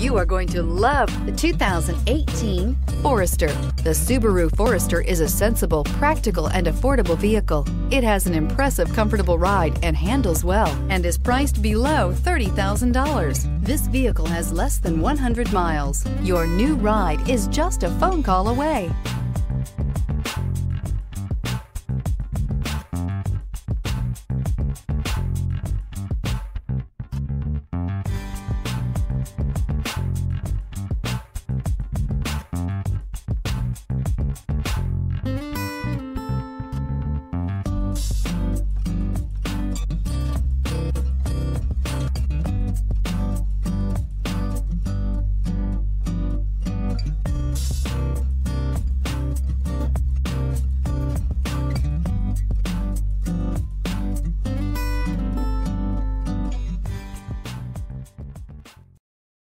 You are going to love the 2018 Forester. The Subaru Forester is a sensible, practical, and affordable vehicle. It has an impressive, comfortable ride and handles well and is priced below $30,000. This vehicle has less than 100 miles. Your new ride is just a phone call away.